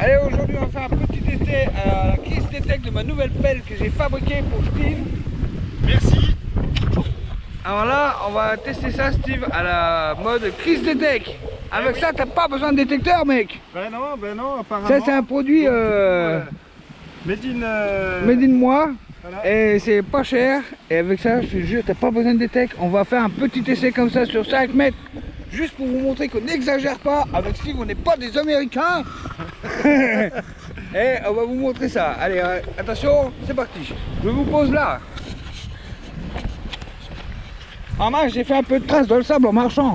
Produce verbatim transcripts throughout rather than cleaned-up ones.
Allez, aujourd'hui on va faire un petit essai à la Chris Detect de ma nouvelle pelle que j'ai fabriquée pour Steve. Merci. Alors là, on va tester ça, Steve, à la mode Chris Detect. Avec ça, t'as pas besoin de détecteur, mec. Ben non, ben non, apparemment. Ça, c'est un produit euh, made in, euh... made in moi. Voilà. Et c'est pas cher. Et avec ça, je te jure, t'as pas besoin de détect. On va faire un petit essai comme ça sur cinq mètres. Juste pour vous montrer qu'on n'exagère pas. Avec Steve, on n'est pas des Américains. Et on va vous montrer ça. Allez, euh, attention, c'est parti. Je vous pose là. En marche, j'ai fait un peu de traces dans le sable en marchant.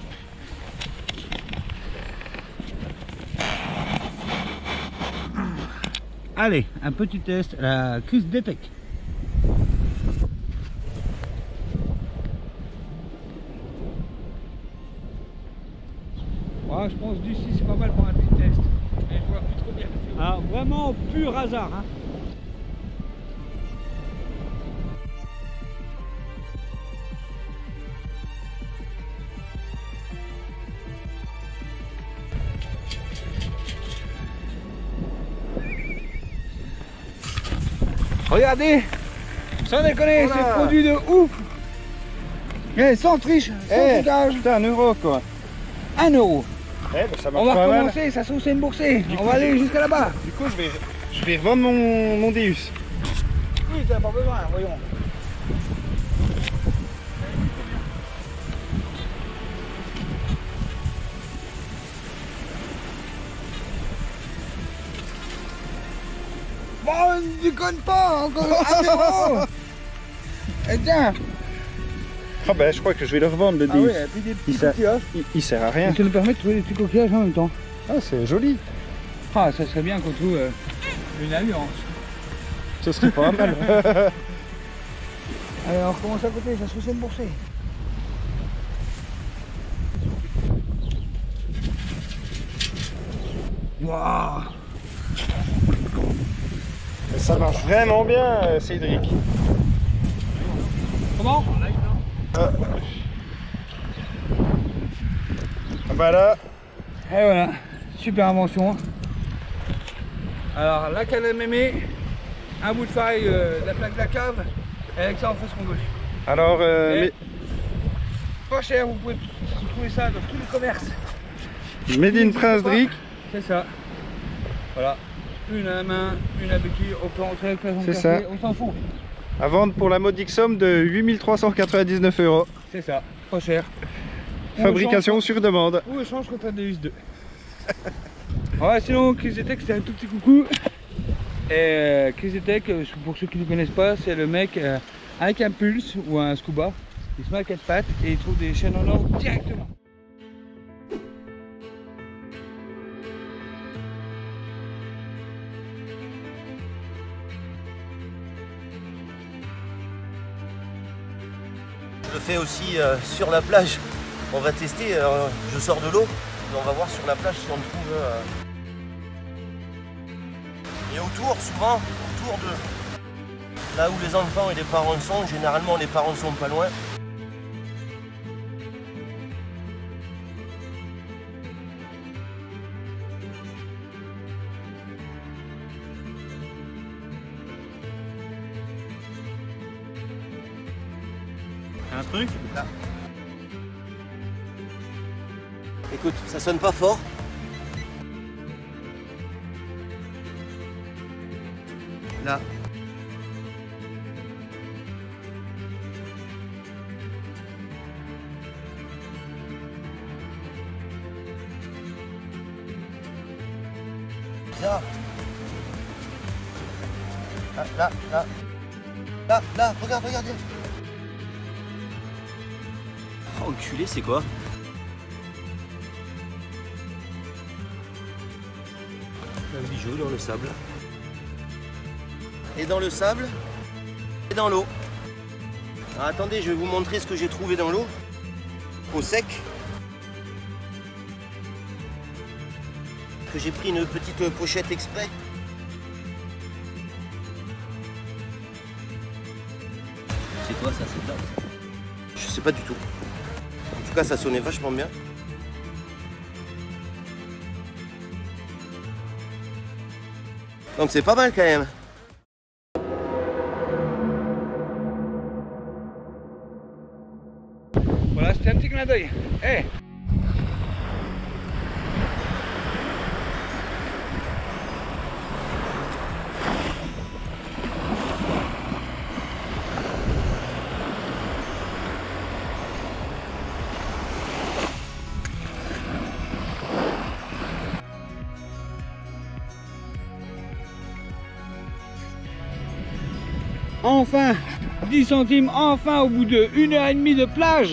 Allez, un petit test à la Chris Detect. Ouais, je pense d'ici c'est pas mal pour un petit test. Mais je vois plus trop bien. Ah, vraiment pur hasard. Hein. Regardez, sans déconner, voilà. C'est produit de ouf. Eh, sans triche, sans Eh, foutage. putain, un euro quoi. Un euro. Eh, ben, ça marche On va pas recommencer, mal. ça se trouve c'est une boursée. Du On coup, va aller je- jusqu'à là-bas. Du coup, je vais, je vais revendre mon, mon Deus. Oui, t'as pas besoin, voyons. Bon, ne déconne pas, encore un euro. Et tiens. Ah ben, je crois que je vais le revendre le Ah oui, Deus. et puis des petits il, sert, coquillages. il, il sert à rien. Ça nous permet de trouver des petits coquillages en même temps. Ah, c'est joli. Ah, ça serait bien qu'on trouve euh, une alliance. Ce serait pas mal. Allez, on recommence à côté, ça se trouve c'est une boursée. Waouh. Ça marche vraiment bien, euh, Cédric. Comment? Ah. Ah bah là. Et voilà, super invention. Alors la canne à mémé, un bout de faille euh, de la plaque de la cave, et avec ça on fait ce qu'on veut. Alors, euh, Et mais- pas cher, vous pouvez trouver ça dans tous les commerces. Made in Prince Dric. C'est ça. Voilà. Une à la main, une à béquille, on peut rentrer avec la C'est ça. on s'en fout. À vendre pour la modique somme de huit mille trois cent quatre-vingt-dix-neuf euros. C'est ça, pas cher. On Fabrication échange- sur demande. Ou échange contre un Deus deux. Voilà, sinon Chris Detect c'est un tout petit coucou. Et euh, Chris Detect, euh, pour ceux qui ne connaissent pas, c'est le mec euh, avec un pulse ou un scuba. Il se met à quatre pattes et il trouve des chaînes en or directement. Je le fais aussi euh, sur la plage. On va tester, euh, je sors de l'eau, et on va voir sur la plage si on trouve... Euh... Et autour, souvent, autour de là où les enfants et les parents sont, généralement les parents sont pas loin. Un truc Là. Écoute, ça sonne pas fort. Là. Là. Là, là, là. Là, là, regarde, regarde. Oh, enculé, c'est quoi? Un bijou dans le sable. Et dans le sable, et dans l'eau. Alors attendez, je vais vous montrer ce que j'ai trouvé dans l'eau. Au sec. Que j'ai pris une petite pochette exprès. C'est quoi ça, c'est dingue? Je sais pas du tout. En tout cas, ça sonnait vachement bien. Donc c'est pas mal quand même. Voilà, c'était un petit clin d'œil. Hey. Enfin, dix centimes, enfin au bout de une heure et demie de plage.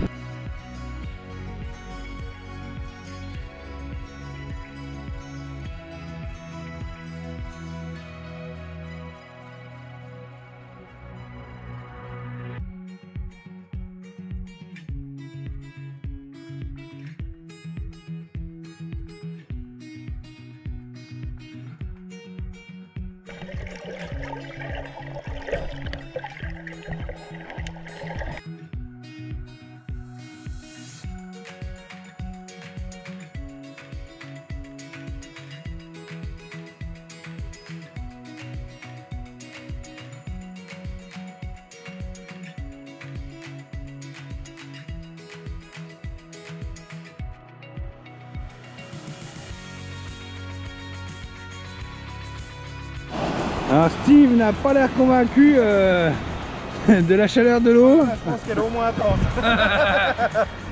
Alors Steve n'a pas l'air convaincu euh, de la chaleur de l'eau. Je pense qu'elle est au moins à trente.